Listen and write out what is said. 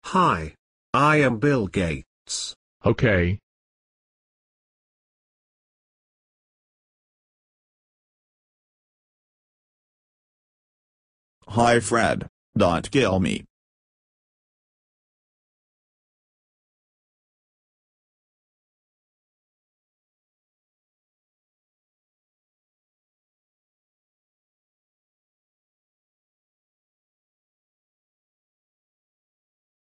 Hi. I am Bill Gates. Okay. Hi Fred, don't kill me.